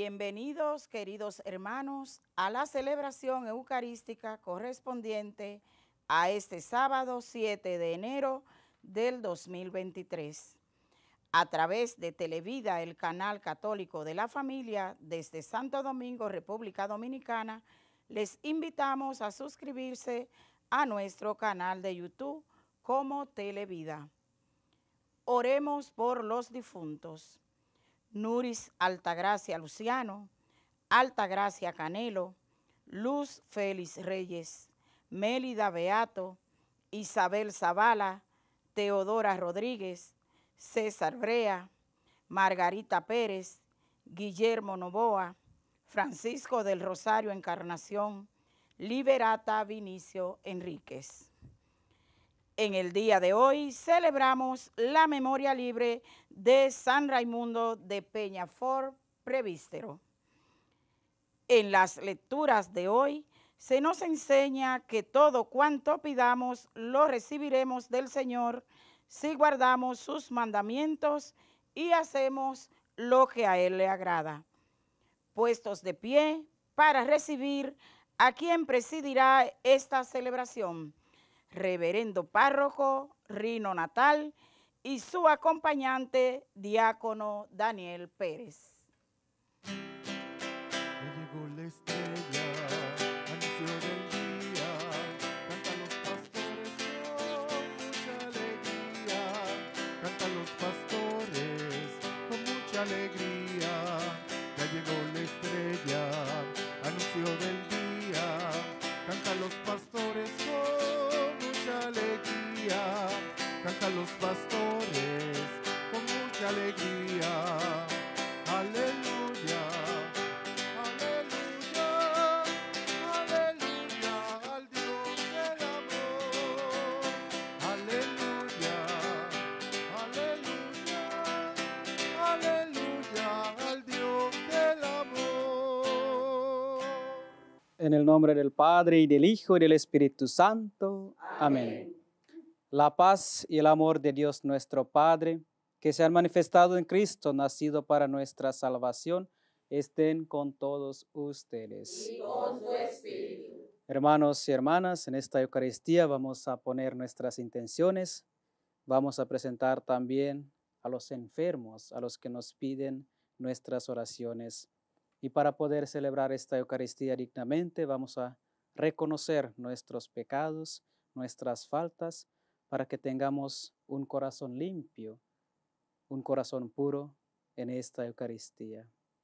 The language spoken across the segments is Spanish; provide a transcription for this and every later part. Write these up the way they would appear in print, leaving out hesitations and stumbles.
Bienvenidos, queridos hermanos, a la celebración eucarística correspondiente a este sábado 7 de enero del 2023. A través de Televida, el canal católico de la familia, desde Santo Domingo, República Dominicana, les invitamos a suscribirse a nuestro canal de YouTube como Televida. Oremos por los difuntos. Nuris Altagracia Luciano, Altagracia Canelo, Luz Félix Reyes, Mélida Beato, Isabel Zavala, Teodora Rodríguez, César Brea, Margarita Pérez, Guillermo Novoa, Francisco del Rosario Encarnación, Liberata Vinicio Enríquez. En el día de hoy celebramos la memoria libre de San Raimundo de Peñafort Prevístero. En las lecturas de hoy se nos enseña que todo cuanto pidamos lo recibiremos del Señor si guardamos sus mandamientos y hacemos lo que a Él le agrada. Puestos de pie para recibir a quien presidirá esta celebración, Reverendo Párroco Rino Natal y su acompañante, Diácono Daniel Pérez. Llegó la estrella, anuncio del día, cantan los pastores con mucha alegría, cantan los pastores con mucha alegría. Ya llegó la estrella, anuncio del día, cantan los pastores con mucha alegría, cantan los pastores con mucha alegría. Aleluya. Aleluya, aleluya al Dios del amor. Aleluya, aleluya, aleluya al Dios del amor. En el nombre del Padre, y del Hijo, y del Espíritu Santo. Amén. La paz y el amor de Dios nuestro Padre, que se han manifestado en Cristo, nacido para nuestra salvación, estén con todos ustedes. Y con tu espíritu. Hermanos y hermanas, en esta Eucaristía vamos a poner nuestras intenciones, vamos a presentar también a los enfermos, a los que nos piden nuestras oraciones. Y para poder celebrar esta Eucaristía dignamente, vamos a reconocer nuestros pecados, nuestras faltas, para que tengamos un corazón limpio, un corazón puro en esta Eucaristía.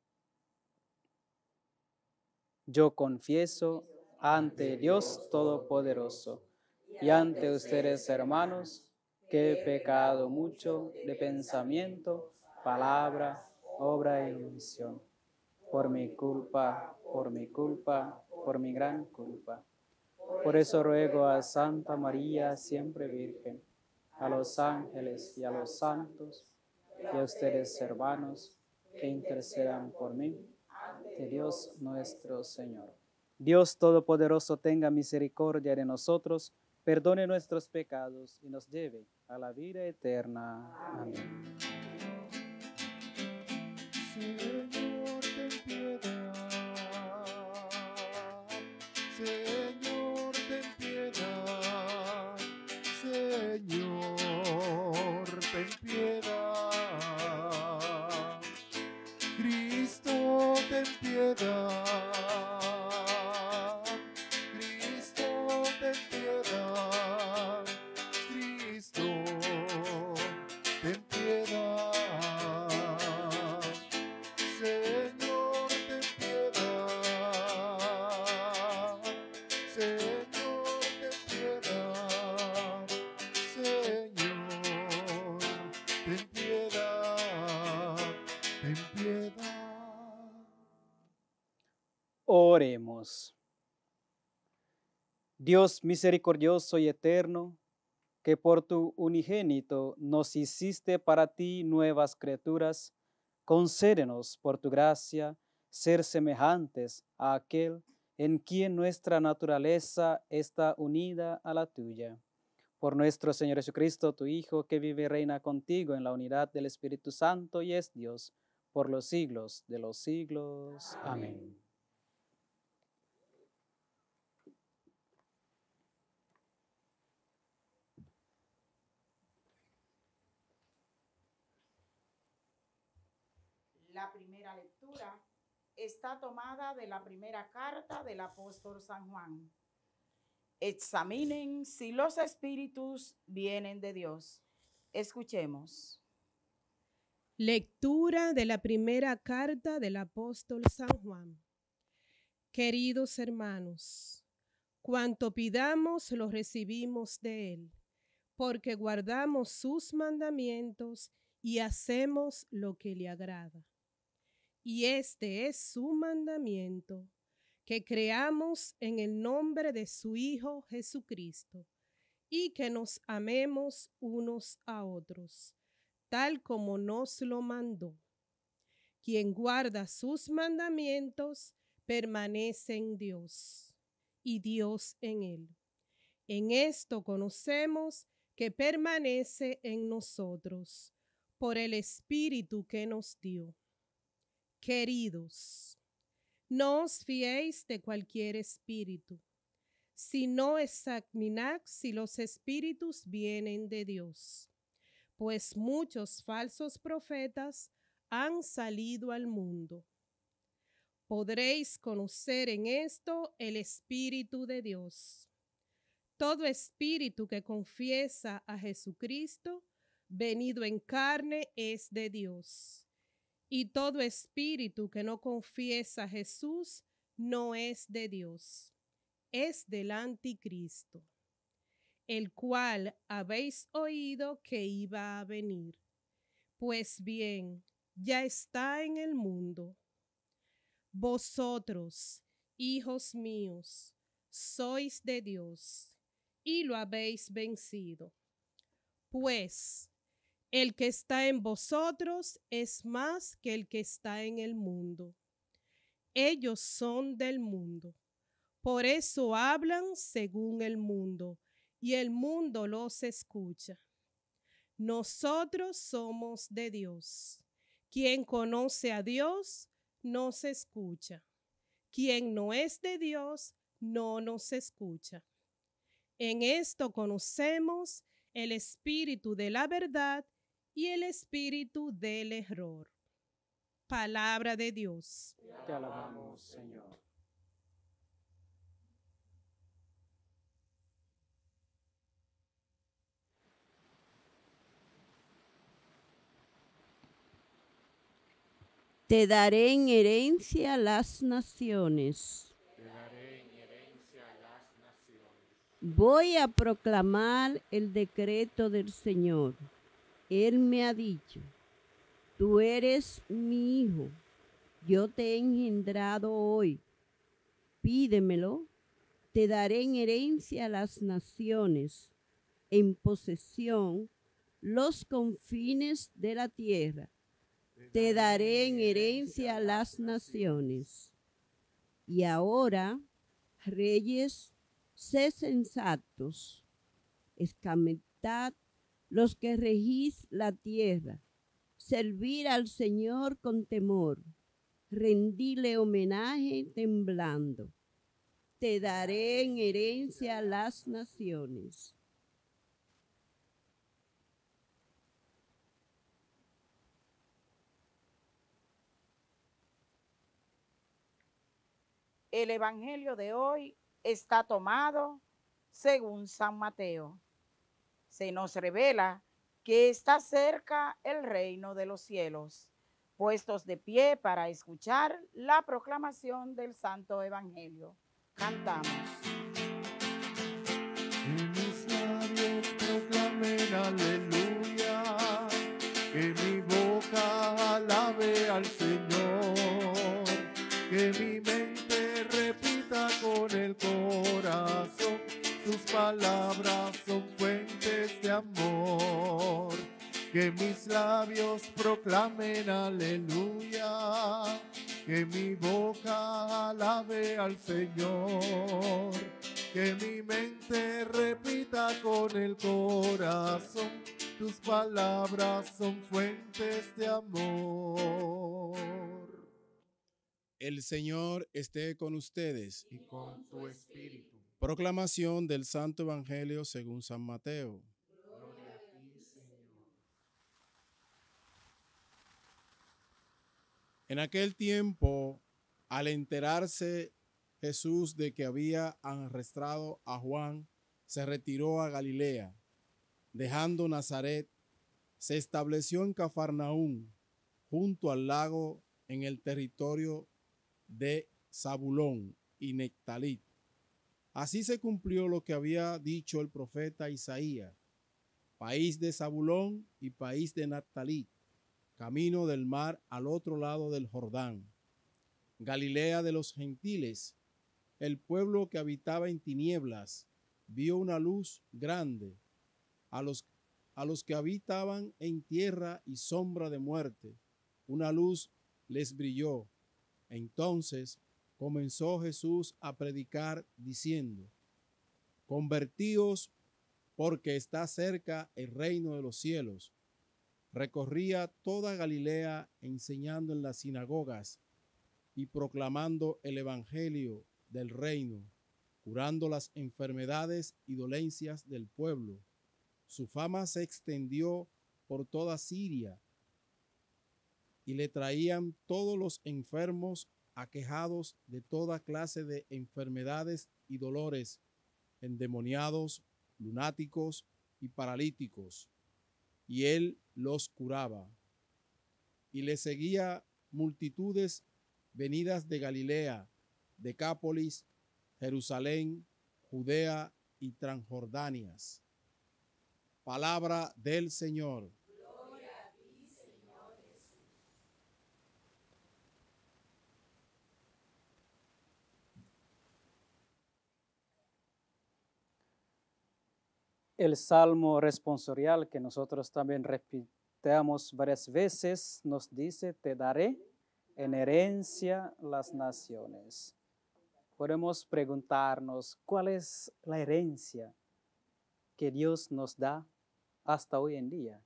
Yo confieso ante Dios Todopoderoso y ante ustedes, hermanos, que he pecado mucho de pensamiento, palabra, obra y omisión. Por mi culpa, por mi culpa, por mi gran culpa. Por eso ruego a Santa María, siempre Virgen, a los ángeles y a los santos, y a ustedes, hermanos, que intercedan por mí, ante Dios nuestro Señor. Dios Todopoderoso tenga misericordia de nosotros, perdone nuestros pecados y nos lleve a la vida eterna. Amén. Señor, ten piedad. Señor, ten piedad. Señor, ten piedad. Cristo, ten piedad. Cristo, ten piedad. Cristo, ten piedad. Señor, ten piedad. Señor, ten piedad. Señor, ten piedad. Ten piedad. Oremos. Dios misericordioso y eterno, que por tu unigénito nos hiciste para ti nuevas criaturas, concédenos por tu gracia ser semejantes a aquel en quien nuestra naturaleza está unida a la tuya. Por nuestro Señor Jesucristo, tu Hijo, que vive y reina contigo en la unidad del Espíritu Santo y es Dios por los siglos de los siglos. Amén. La primera lectura está tomada de la primera carta del apóstol San Juan. Examinen si los espíritus vienen de Dios. Escuchemos. Lectura de la primera carta del apóstol San Juan. Queridos hermanos, cuanto pidamos lo recibimos de él, porque guardamos sus mandamientos y hacemos lo que le agrada. Y este es su mandamiento, que creamos en el nombre de su Hijo Jesucristo y que nos amemos unos a otros, tal como nos lo mandó. Quien guarda sus mandamientos permanece en Dios y Dios en él. En esto conocemos que permanece en nosotros por el Espíritu que nos dio. Queridos, no os fiéis de cualquier espíritu, sino examinad si los espíritus vienen de Dios, pues muchos falsos profetas han salido al mundo. Podréis conocer en esto el Espíritu de Dios. Todo espíritu que confiesa a Jesucristo, venido en carne, es de Dios. Y todo espíritu que no confiesa a Jesús no es de Dios, es del anticristo, el cual habéis oído que iba a venir. Pues bien, ya está en el mundo. Vosotros, hijos míos, sois de Dios y lo habéis vencido. Pues el que está en vosotros es más que el que está en el mundo. Ellos son del mundo, por eso hablan según el mundo, y el mundo los escucha. Nosotros somos de Dios. Quien conoce a Dios nos escucha. Quien no es de Dios no nos escucha. En esto conocemos el espíritu de la verdad y el espíritu del error. Palabra de Dios. Te alabamos, Señor. Te daré en herencia las naciones. Voy a proclamar el decreto del Señor. Él me ha dicho, tú eres mi hijo, yo te he engendrado hoy. Pídemelo, te daré en herencia las naciones, en posesión los confines de la tierra. Te daré en herencia las naciones. Y ahora, reyes, sed sensatos, escarmentad los que regís la tierra, servir al Señor con temor, rendile homenaje temblando. Te daré en herencia las naciones. El Evangelio de hoy está tomado según San Mateo. Se nos revela que está cerca el reino de los cielos. Puestos de pie para escuchar la proclamación del Santo Evangelio. Cantamos. Que mis labios proclamen aleluya, que mi boca alabe al Señor, que mi mente repita con el corazón, tus palabras son fuentes de amor. Que mis labios proclamen aleluya, que mi boca alabe al Señor, que mi mente repita con el corazón tus palabras son fuentes de amor. El Señor esté con ustedes. Y con tu espíritu. Proclamación del Santo Evangelio según San Mateo. Gloria a ti, Señor. En aquel tiempo, al enterarse Jesús de que había arrestado a Juan, se retiró a Galilea. Dejando Nazaret, se estableció en Cafarnaúm, junto al lago, en el territorio de Zabulón y Nectalí. Así se cumplió lo que había dicho el profeta Isaías: país de Zabulón y país de Nectalí, camino del mar al otro lado del Jordán, Galilea de los gentiles. El pueblo que habitaba en tinieblas vio una luz grande. A los que habitaban en tierra y sombra de muerte, una luz les brilló. Entonces comenzó Jesús a predicar diciendo: convertíos, porque está cerca el reino de los cielos. Recorría toda Galilea enseñando en las sinagogas y proclamando el evangelio del reino, curando las enfermedades y dolencias del pueblo. Su fama se extendió por toda Siria y le traían todos los enfermos aquejados de toda clase de enfermedades y dolores, endemoniados, lunáticos y paralíticos, y él los curaba. Y le seguía multitudes venidas de Galilea, Decápolis, Jerusalén, Judea y Transjordanias. Palabra del Señor. Gloria a ti, Señor Jesús. El salmo responsorial que nosotros también repitamos varias veces nos dice: te daré en herencia las naciones. Podemos preguntarnos, ¿cuál es la herencia que Dios nos da hasta hoy en día?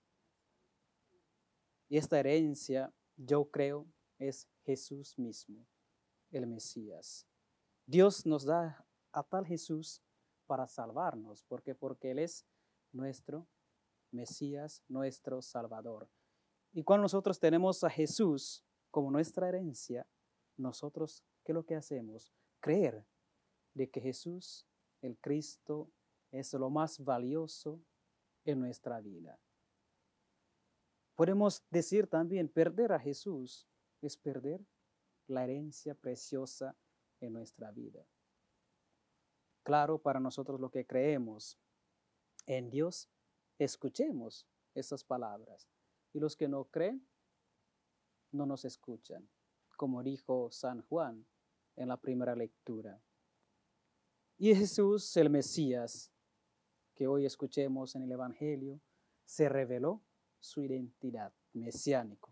Y esta herencia, yo creo, es Jesús mismo, el Mesías. Dios nos da a tal Jesús para salvarnos, porque Él es nuestro Mesías, nuestro Salvador. Y cuando nosotros tenemos a Jesús como nuestra herencia, nosotros, ¿qué es lo que hacemos? Creer de que Jesús, el Cristo, es lo más valioso en nuestra vida. Podemos decir también, perder a Jesús es perder la herencia preciosa en nuestra vida. Claro, para nosotros lo que creemos en Dios, escuchemos esas palabras. Y los que no creen, no nos escuchan, como dijo San Juan en la primera lectura. Y Jesús, el Mesías, que hoy escuchemos en el Evangelio, se reveló su identidad mesiánico.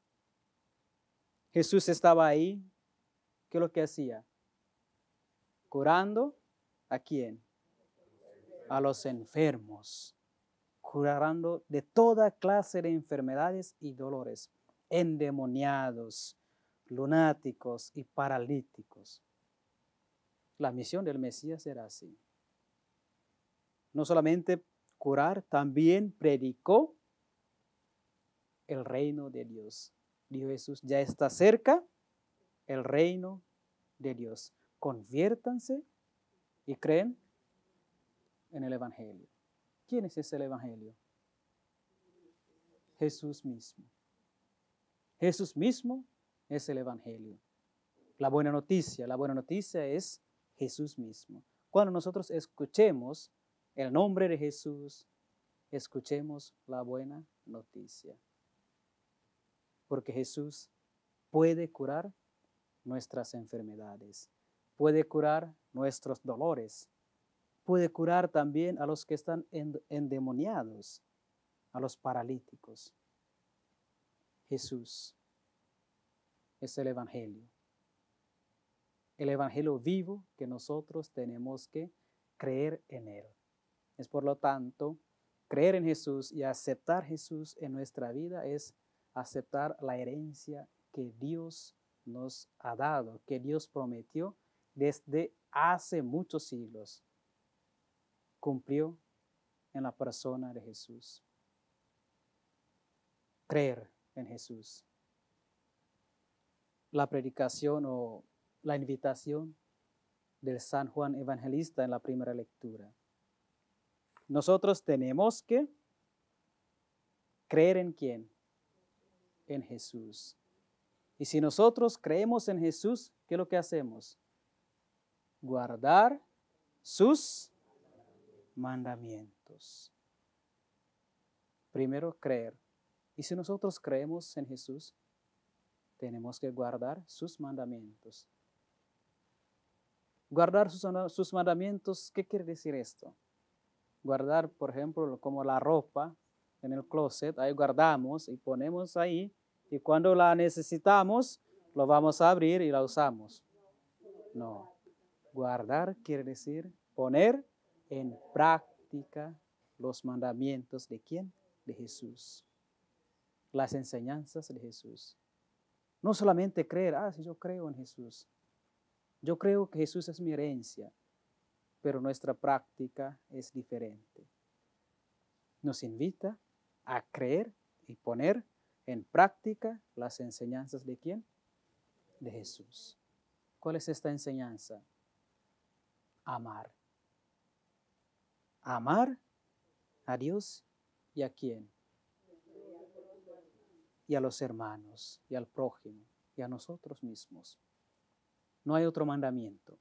Jesús estaba ahí, ¿qué es lo que hacía? Curando, ¿a quién? A los enfermos, curando de toda clase de enfermedades y dolores, endemoniados, lunáticos y paralíticos. La misión del Mesías era así. No solamente curar, también predicó el reino de Dios. Dijo Jesús, ya está cerca el reino de Dios. Conviértanse y creen en el Evangelio. ¿Quién es ese Evangelio? Jesús mismo. Jesús mismo es el Evangelio. La buena noticia es Jesús mismo. Cuando nosotros escuchemos el nombre de Jesús, escuchemos la buena noticia. Porque Jesús puede curar nuestras enfermedades, puede curar nuestros dolores, puede curar también a los que están endemoniados, a los paralíticos. Jesús es el Evangelio vivo que nosotros tenemos que creer en Él. Es por lo tanto creer en Jesús y aceptar Jesús en nuestra vida es aceptar la herencia que Dios nos ha dado, que Dios prometió desde hace muchos siglos. Cumplió en la persona de Jesús. Creer en Jesús. La predicación o la invitación del San Juan Evangelista en la primera lectura. Nosotros tenemos que creer en ¿quién? En Jesús. Y si nosotros creemos en Jesús, ¿qué es lo que hacemos? Guardar sus mandamientos. Primero, creer. Y si nosotros creemos en Jesús, tenemos que guardar sus mandamientos. Guardar sus mandamientos, ¿qué quiere decir esto? Guardar, por ejemplo, como la ropa en el closet, ahí guardamos y ponemos ahí, y cuando la necesitamos, lo vamos a abrir y la usamos. No. Guardar quiere decir poner en práctica los mandamientos de ¿quién? De Jesús. Las enseñanzas de Jesús. No solamente creer, si yo creo en Jesús. Yo creo que Jesús es mi herencia, pero nuestra práctica es diferente. Nos invita a creer y poner en práctica las enseñanzas de ¿quién? De Jesús. ¿Cuál es esta enseñanza? Amar. Amar a Dios y a ¿quién? Y a los hermanos, y al prójimo, y a nosotros mismos. No hay otro mandamiento.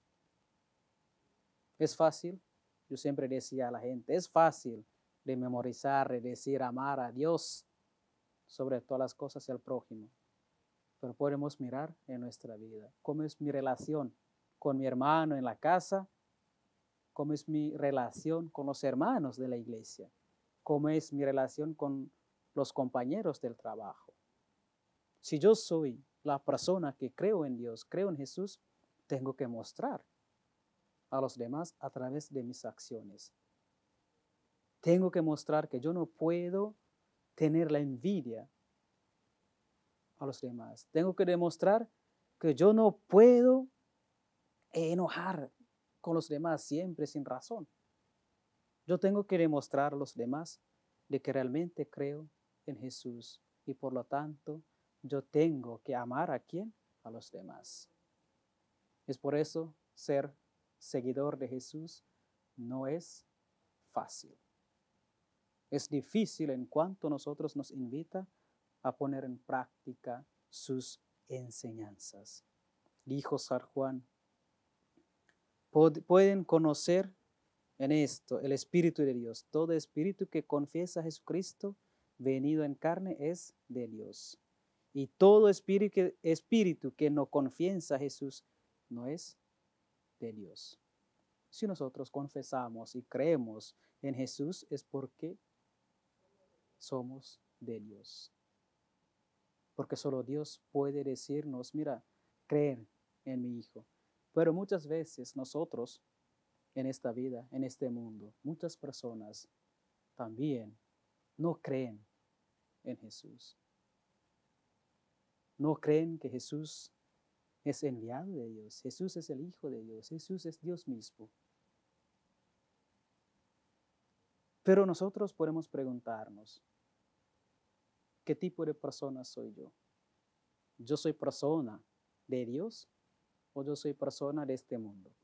Es fácil, yo siempre decía a la gente, es fácil de memorizar, de decir amar a Dios sobre todas las cosas y al prójimo. Pero podemos mirar en nuestra vida, cómo es mi relación con mi hermano en la casa, cómo es mi relación con los hermanos de la iglesia, cómo es mi relación con los compañeros del trabajo. Si yo soy la persona que creo en Dios, creo en Jesús, tengo que mostrar a los demás a través de mis acciones. Tengo que mostrar que yo no puedo tener la envidia a los demás. Tengo que demostrar que yo no puedo enojar con los demás siempre sin razón. Yo tengo que demostrar a los demás de que realmente creo en Jesús y por lo tanto yo tengo que amar a ¿quién? A los demás. Es por eso ser seguidor de Jesús no es fácil. Es difícil en cuanto nosotros nos invita a poner en práctica sus enseñanzas. Dijo San Juan, pueden conocer en esto el Espíritu de Dios. Todo espíritu que confiesa a Jesucristo venido en carne es de Dios. Y todo espíritu que no confiesa a Jesús no es de Dios. Si nosotros confesamos y creemos en Jesús es porque somos de Dios. Porque solo Dios puede decirnos, mira, creer en mi Hijo. Pero muchas veces nosotros en esta vida, en este mundo, muchas personas también no creen en Jesús. No creen que Jesús es enviado de Dios. Jesús es el Hijo de Dios. Jesús es Dios mismo. Pero nosotros podemos preguntarnos, ¿qué tipo de persona soy yo? ¿Yo soy persona de Dios o yo soy persona de este mundo?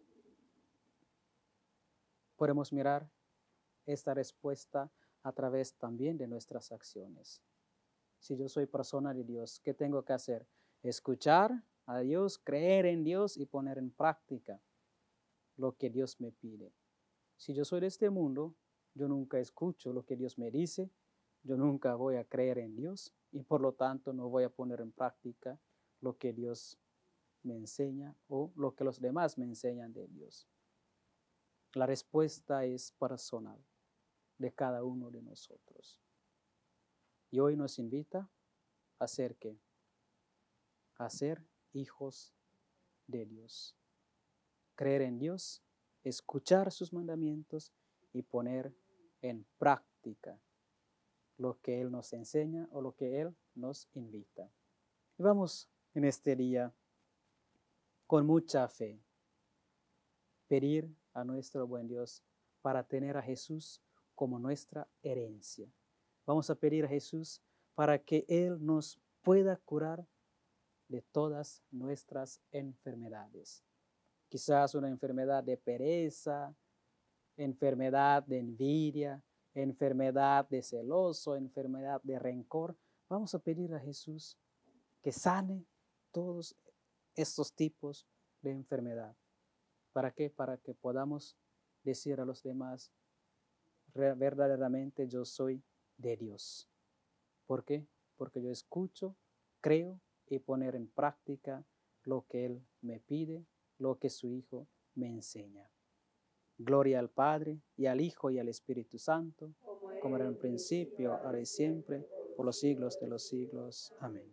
Podemos mirar esta respuesta a través también de nuestras acciones. Si yo soy persona de Dios, ¿qué tengo que hacer? Escuchar a Dios, creer en Dios y poner en práctica lo que Dios me pide. Si yo soy de este mundo, yo nunca escucho lo que Dios me dice, yo nunca voy a creer en Dios y por lo tanto no voy a poner en práctica lo que Dios me enseña o lo que los demás me enseñan de Dios. La respuesta es personal de cada uno de nosotros. Y hoy nos invita a ser ¿qué? A ser hijos de Dios. Creer en Dios, escuchar sus mandamientos y poner en práctica lo que Él nos enseña o lo que Él nos invita. Y vamos en este día con mucha fe pedir a nuestro buen Dios para tener a Jesús como nuestra herencia. Vamos a pedir a Jesús para que Él nos pueda curar de todas nuestras enfermedades. Quizás una enfermedad de pereza, enfermedad de envidia, enfermedad de celoso, enfermedad de rencor. Vamos a pedir a Jesús que sane todos estos tipos de enfermedad. ¿Para qué? Para que podamos decir a los demás, verdaderamente yo soy de Dios. ¿Por qué? Porque yo escucho, creo y poner en práctica lo que Él me pide, lo que su Hijo me enseña. Gloria al Padre, y al Hijo, y al Espíritu Santo, como era en el principio, ahora y siempre, por los siglos de los siglos. Amén.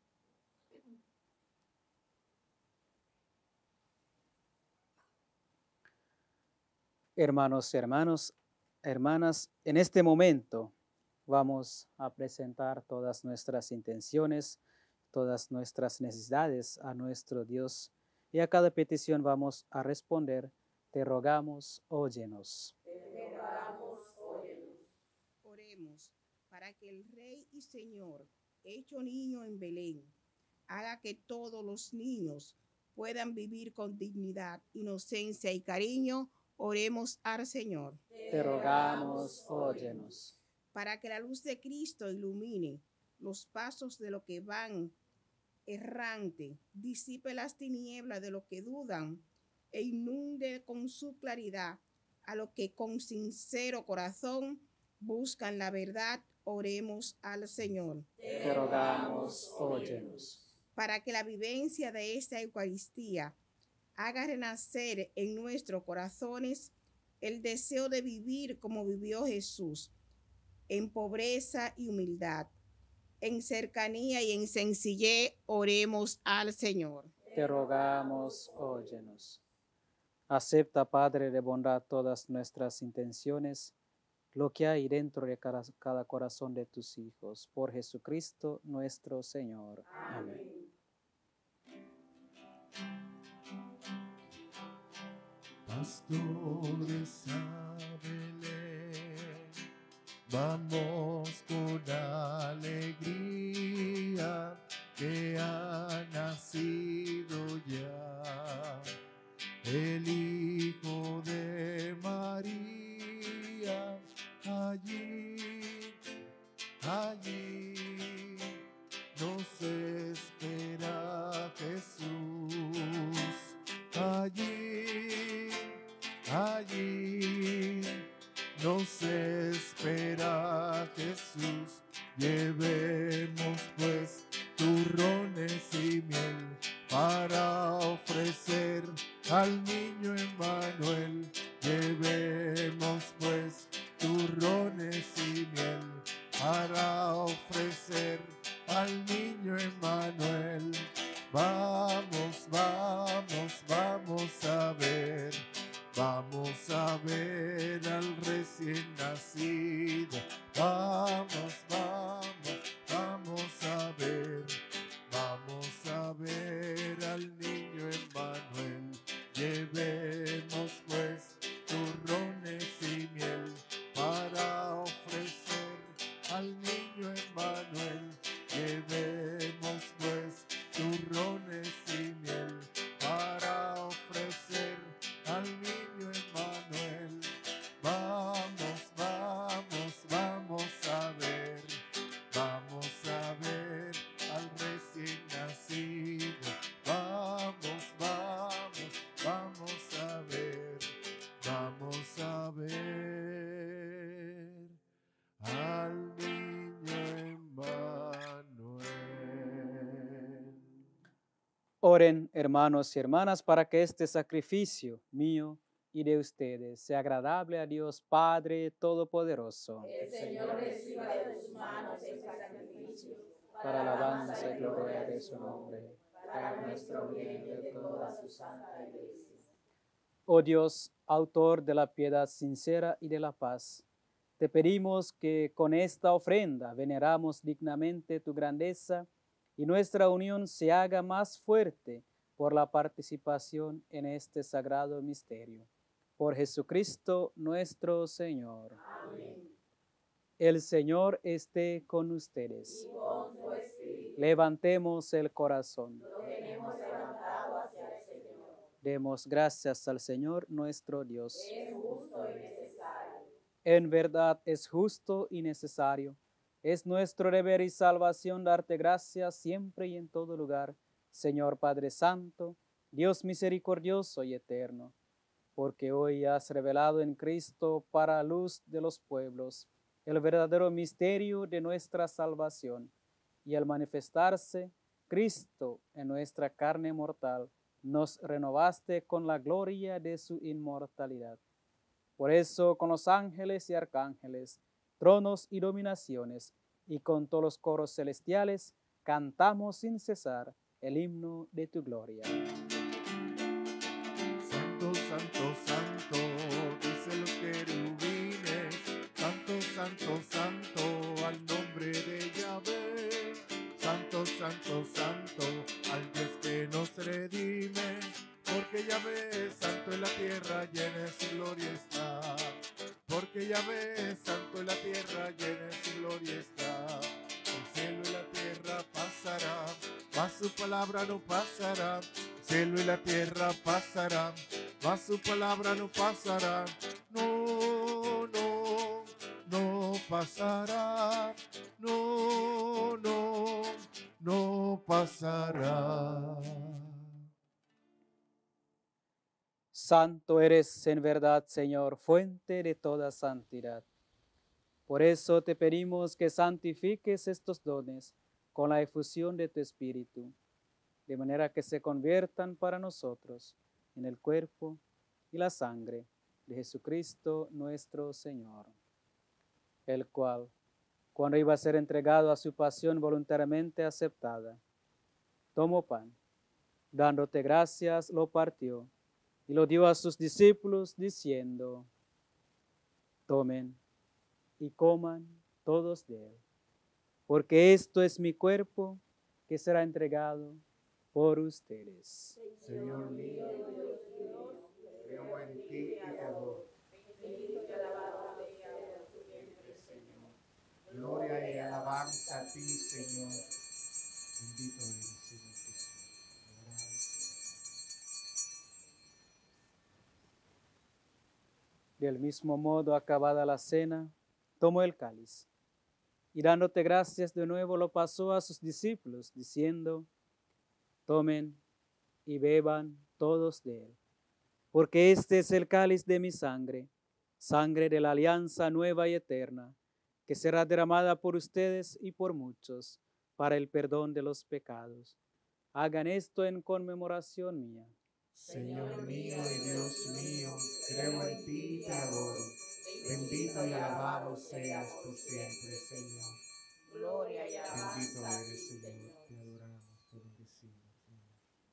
Hermanos, hermanas, en este momento vamos a presentar todas nuestras intenciones, todas nuestras necesidades a nuestro Dios, y a cada petición vamos a responder: te rogamos, óyenos. Te rogamos, óyenos. Oremos para que el Rey y Señor, hecho niño en Belén, haga que todos los niños puedan vivir con dignidad, inocencia y cariño. Oremos al Señor. Te rogamos, óyenos. Para que la luz de Cristo ilumine los pasos de los que van errante, disipe las tinieblas de los que dudan e inunde con su claridad a los que con sincero corazón buscan la verdad. Oremos al Señor. Te rogamos, óyenos. Para que la vivencia de esta Eucaristía haga renacer en nuestros corazones el deseo de vivir como vivió Jesús, en pobreza y humildad, en cercanía y en sencillez. Oremos al Señor. Te rogamos, óyenos. Acepta, Padre de bondad, todas nuestras intenciones, lo que hay dentro de cada corazón de tus hijos. Por Jesucristo nuestro Señor. Amén. Pastores a Belén, vamos con alegría, que ha nacido ya el Hijo de María. Allí nos espera Jesús. Allí nos espera Jesús. Llevemos pues turrones y miel para ofrecer al niño Emmanuel. Llevemos pues turrones y miel para ofrecer al niño Emmanuel. Vamos, vamos, vamos a ver. Vamos a ver al recién nacido. Vamos, vamos, vamos a ver. Vamos a ver al niño Emmanuel. Llevemos pues turrones y miel para ofrecer al niño Emmanuel. Llevemos pues turrones y miel para ofrecer al niño Emmanuel. Vamos, vamos, vamos a ver. Vamos a ver al recién nacido. Vamos, vamos, vamos a ver. Vamos a ver al niño Emmanuel. Oren, hermanos y hermanas, para que este sacrificio mío y de ustedes sea agradable a Dios Padre Todopoderoso. El Señor reciba de tus manos este sacrificio, Para alabanza y gloria de su nombre. para nuestro bien y de toda su santa iglesia. Oh Dios, autor de la piedad sincera y de la paz, Te pedimos que con esta ofrenda veneramos dignamente tu grandeza y nuestra unión se haga más fuerte por la participación en este sagrado misterio. Por Jesucristo nuestro Señor. Amén. El Señor esté con ustedes. Y con su espíritu. Levantemos el corazón. Lo tenemos levantado hacia el Señor. Demos gracias al Señor nuestro Dios. Es justo y necesario. En verdad es justo y necesario. Es nuestro deber y salvación darte gracias siempre y en todo lugar, Señor Padre Santo, Dios misericordioso y eterno, porque hoy has revelado en Cristo para luz de los pueblos el verdadero misterio de nuestra salvación, y al manifestarse Cristo en nuestra carne mortal, nos renovaste con la gloria de su inmortalidad. Por eso, con los ángeles y arcángeles, tronos y dominaciones, y con todos los coros celestiales, cantamos sin cesar el himno de tu gloria. Santo, santo, santo, dicen los querubines, santo, santo, santo, al nombre de Yahvé. Santo, santo, santo, al Dios que nos redime, porque Yahvé es santo en la tierra, llena de su gloria está. Porque Yahvé es santo en la tierra, llena de su gloria está. El cielo y la tierra pasarán, mas su palabra no pasará. El cielo y la tierra pasarán, mas su palabra no pasará. No, no, no pasará. No, no, no pasará. Santo eres en verdad, Señor, fuente de toda santidad. Por eso te pedimos que santifiques estos dones con la efusión de tu Espíritu, de manera que se conviertan para nosotros en el cuerpo y la sangre de Jesucristo nuestro Señor, el cual, cuando iba a ser entregado a su pasión voluntariamente aceptada, tomó pan, dándote gracias, lo partió y lo dio a sus discípulos, diciendo: tomen y coman todos de él, porque esto es mi cuerpo que será entregado por ustedes. Señor mío, Dios mío, creo en ti y te adoro. Bendito y alabado sea tu vientre, Señor. Gloria y alabanza a ti, Señor. Bendito eres, Señor Jesús. Alabado sea. Del mismo modo, acabada la cena, tomó el cáliz y dándote gracias de nuevo lo pasó a sus discípulos, diciendo: tomen y beban todos de él, porque este es el cáliz de mi sangre, sangre de la alianza nueva y eterna, que será derramada por ustedes y por muchos para el perdón de los pecados. Hagan esto en conmemoración mía. Señor mío y Dios mío, creo en ti y te adoro. Bendito y alabado seas por siempre, Señor. Gloria y alabanza Bendito a ti, eres, Señor. Señor. Te adoramos, te bendecimos, Señor.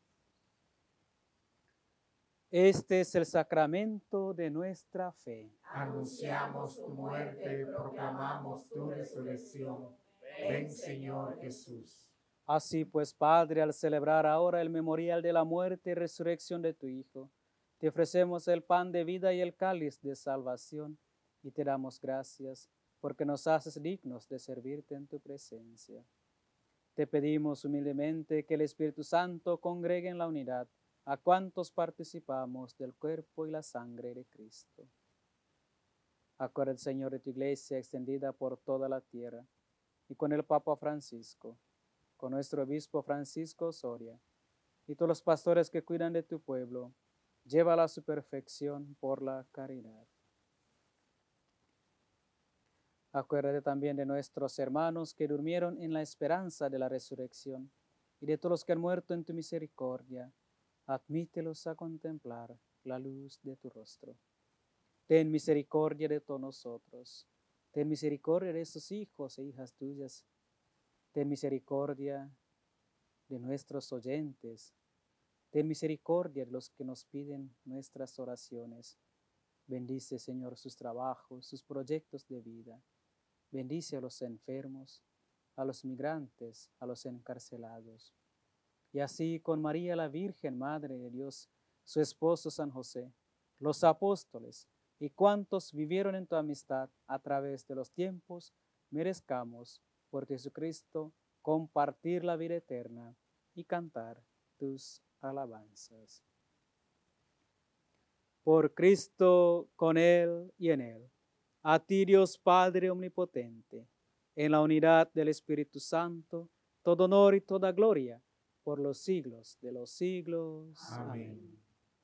Este es el sacramento de nuestra fe. Anunciamos tu muerte, proclamamos tu resurrección. Ven, Señor Jesús. Así pues, Padre, al celebrar ahora el memorial de la muerte y resurrección de tu Hijo, te ofrecemos el pan de vida y el cáliz de salvación, y te damos gracias, porque nos haces dignos de servirte en tu presencia. Te pedimos humildemente que el Espíritu Santo congregue en la unidad a cuantos participamos del cuerpo y la sangre de Cristo. Acuérdate, Señor, de tu iglesia extendida por toda la tierra, y con el Papa Francisco, con nuestro obispo Francisco Soria, y todos los pastores que cuidan de tu pueblo, llévala a su perfección por la caridad. Acuérdate también de nuestros hermanos que durmieron en la esperanza de la resurrección, y de todos los que han muerto en tu misericordia. Admítelos a contemplar la luz de tu rostro. Ten misericordia de todos nosotros. Ten misericordia de estos hijos e hijas tuyas. Ten misericordia de nuestros oyentes. Ten misericordia de los que nos piden nuestras oraciones. Bendice, Señor, sus trabajos, sus proyectos de vida. Bendice a los enfermos, a los migrantes, a los encarcelados. Y así con María la Virgen, Madre de Dios, su esposo San José, los apóstoles y cuantos vivieron en tu amistad a través de los tiempos, merezcamos por Jesucristo compartir la vida eterna y cantar tus alabanzas. Por Cristo, con Él y en Él, a ti Dios Padre Omnipotente, en la unidad del Espíritu Santo, todo honor y toda gloria, por los siglos de los siglos. Amén.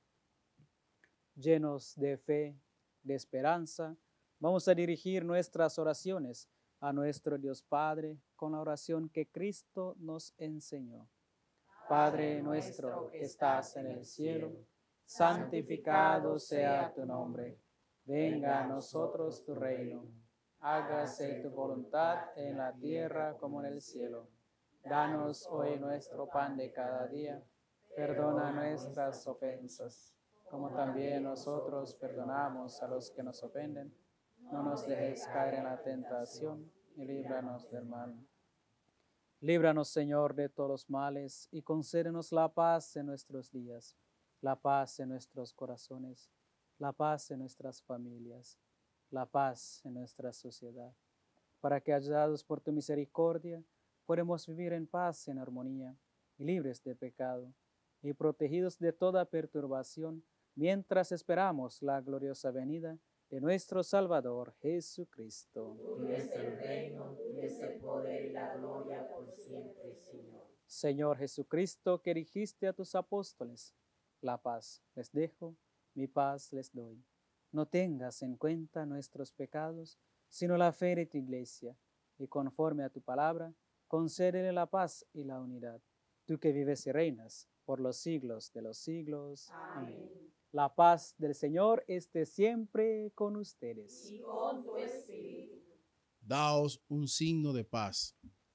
Llenos de fe, de esperanza, vamos a dirigir nuestras oraciones a nuestro Dios Padre con la oración que Cristo nos enseñó. Padre nuestro que estás en el cielo, santificado sea tu nombre. Venga a nosotros tu reino. Hágase tu voluntad en la tierra como en el cielo. Danos hoy nuestro pan de cada día. Perdona nuestras ofensas, como también nosotros perdonamos a los que nos ofenden. No nos dejes caer en la tentación y líbranos del mal. Líbranos, Señor, de todos los males y concédenos la paz en nuestros días, la paz en nuestros corazones, la paz en nuestras familias, la paz en nuestra sociedad, para que, ayudados por tu misericordia, podamos vivir en paz, en armonía y libres de pecado y protegidos de toda perturbación, mientras esperamos la gloriosa venida de nuestro Salvador Jesucristo. Tuyo es el reino, tuyo es el poder y la gloria por siempre, Señor. Señor Jesucristo, que dijiste a tus apóstoles, la paz les dejo, mi paz les doy. No tengas en cuenta nuestros pecados, sino la fe de tu iglesia, y conforme a tu palabra, concédele la paz y la unidad. Tú que vives y reinas por los siglos de los siglos. Amén. La paz del Señor esté siempre con ustedes. Y con tu espíritu. Daos un signo de paz.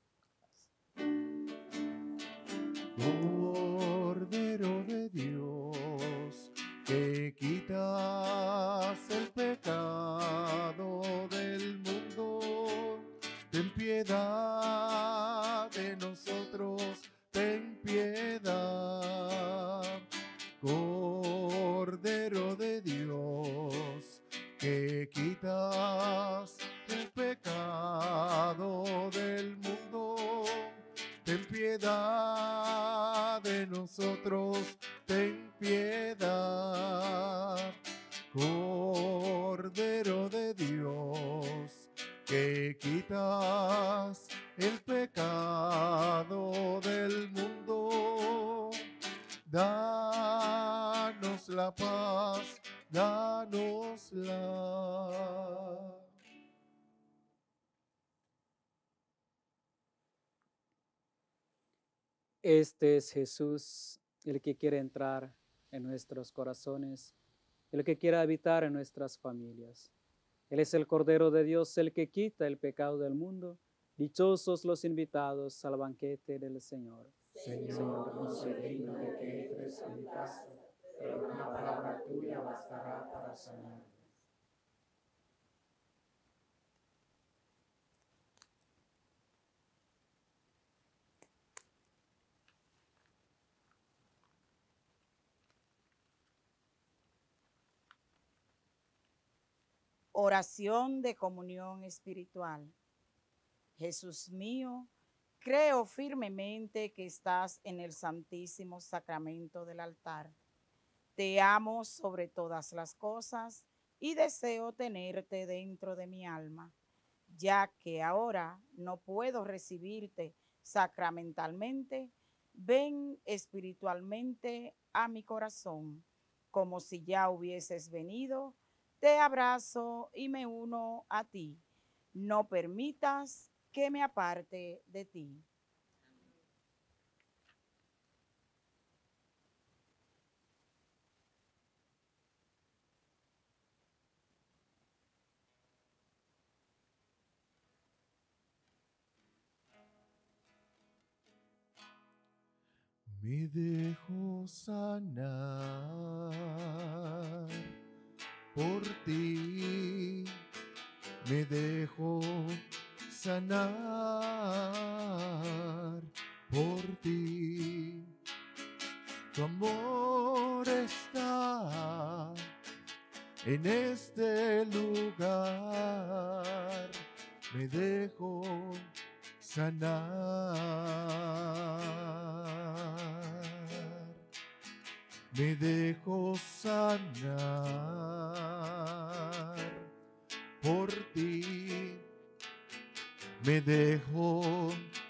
Cordero de Dios, que quitas el pecado del mundo, ten piedad de nosotros, ten piedad. Cordero de Dios, que quitas el pecado del mundo, ten piedad de nosotros, ten piedad. Cordero de Dios, que quitas el pecado del mundo, danos la paz, danosla. Este es Jesús, el que quiere entrar en nuestros corazones, el que quiere habitar en nuestras familias. Él es el Cordero de Dios, el que quita el pecado del mundo. Dichosos los invitados al banquete del Señor. Señor, no soy digno de que entres en mi casa, pero una palabra tuya bastará para sanar. Oración de comunión espiritual. Jesús mío, creo firmemente que estás en el santísimo sacramento del altar. Te amo sobre todas las cosas y deseo tenerte dentro de mi alma, ya que ahora no puedo recibirte sacramentalmente. Ven espiritualmente a mi corazón, como si ya hubieses venido. Te abrazo y me uno a ti. No permitas que me aparte de ti. Me dejo sanar por ti me dejo sanar, por ti tu amor está en este lugar, me dejo sanar, me dejo sanar, por ti me dejo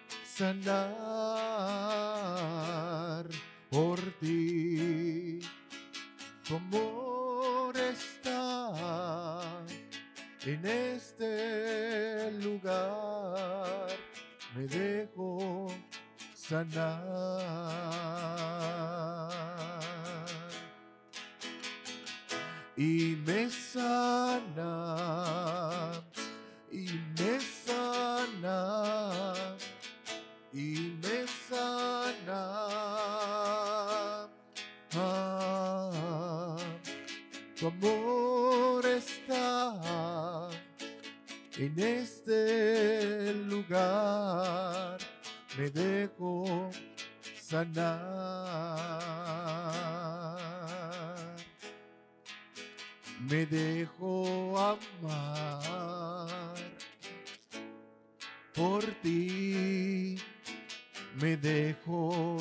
sanar, por ti tu amor está en este lugar, me dejo sanar y me sana, y me sana, y me sana. Tu amor está en este lugar, me dejo sanar, me dejo amar, por ti me dejo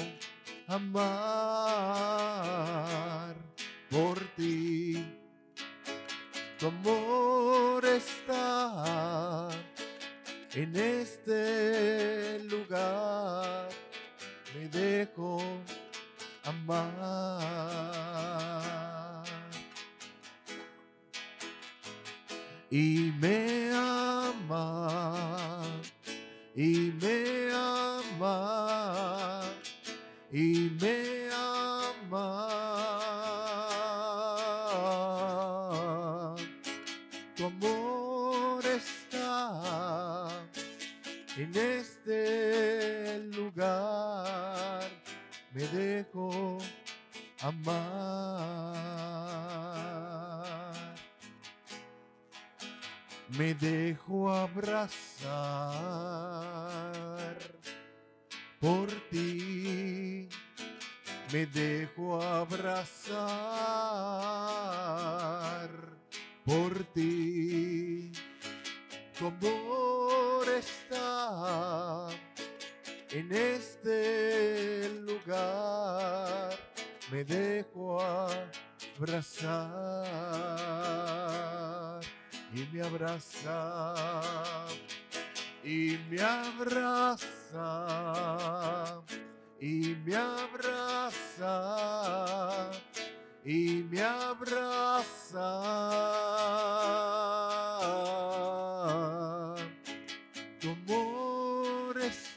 amar, por ti tu amor está en este lugar, me dejo amar y me ama, y me ama, y me ama. Tu amor está en este lugar, me dejo amar, me dejo abrazar, por ti me dejo abrazar, por ti tu amor está en este lugar, me dejo abrazar y me abraza, y me abraza, y me abraza, y me abraza. Tu amor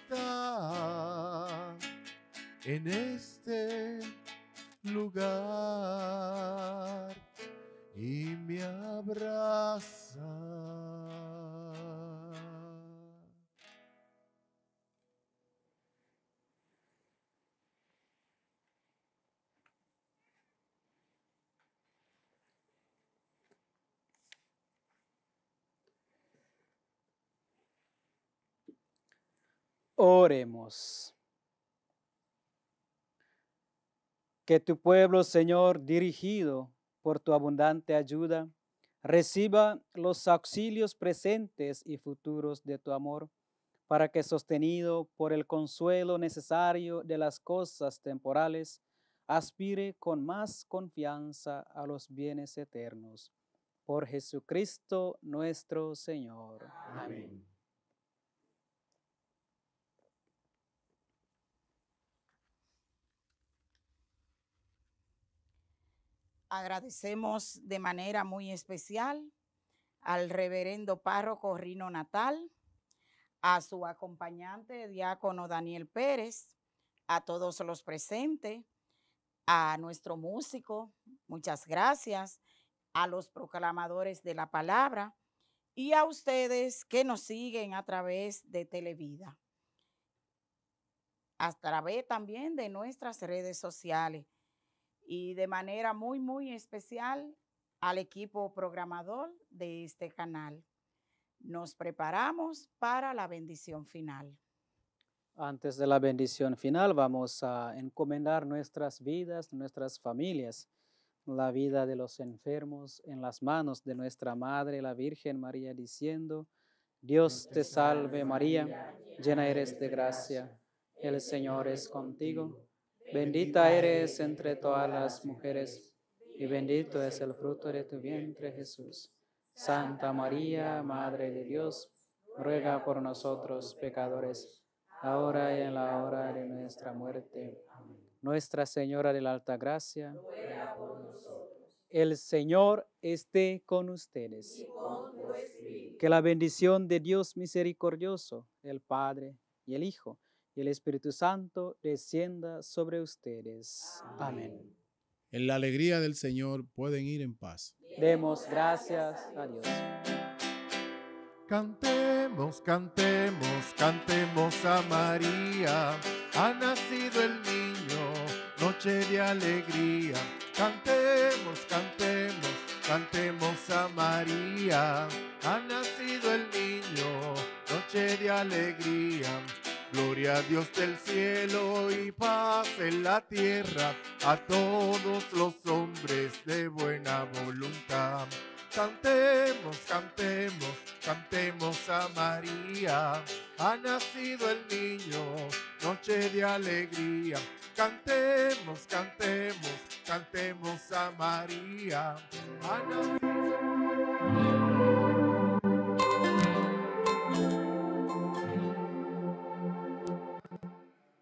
está en este lugar y me abraza. Oremos. Que tu pueblo, Señor, dirigido por tu abundante ayuda, reciba los auxilios presentes y futuros de tu amor, para que, sostenido por el consuelo necesario de las cosas temporales, aspire con más confianza a los bienes eternos. Por Jesucristo nuestro Señor. Amén. Agradecemos de manera muy especial al reverendo párroco Rino Natal, a su acompañante, diácono Daniel Pérez, a todos los presentes, a nuestro músico, muchas gracias, a los proclamadores de la palabra y a ustedes que nos siguen a través de Televida, a través también de nuestras redes sociales y de manera muy, muy especial al equipo programador de este canal. Nos preparamos para la bendición final. Antes de la bendición final, vamos a encomendar nuestras vidas, nuestras familias, la vida de los enfermos en las manos de nuestra Madre, la Virgen María, diciendo: Dios te salve María, llena eres de gracia, el Señor es contigo, bendita eres entre todas las mujeres, y bendito es el fruto de tu vientre, Jesús. Santa María, Madre de Dios, ruega por nosotros pecadores, ahora y en la hora de nuestra muerte. Amén. Nuestra Señora de la Alta Gracia, ruega por nosotros. El Señor esté con ustedes. Y con tu espíritu. Que la bendición de Dios misericordioso, el Padre y el Hijo y el Espíritu Santo descienda sobre ustedes. Amén. En la alegría del Señor pueden ir en paz. Demos gracias a Dios. Cantemos, cantemos, cantemos a María. Ha nacido el niño, noche de alegría. Cantemos, cantemos, cantemos a María. Ha nacido el niño, noche de alegría. Gloria a Dios del cielo y paz en la tierra, a todos los hombres de buena voluntad. Cantemos, cantemos, cantemos a María. Ha nacido el niño, noche de alegría. Cantemos, cantemos, cantemos a María. Ha nacido